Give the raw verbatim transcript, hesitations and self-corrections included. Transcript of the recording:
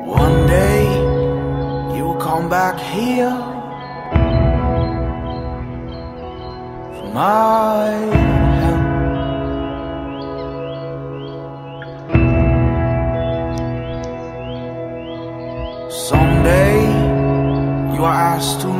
One day you will come back here for my help. Someday you are asked to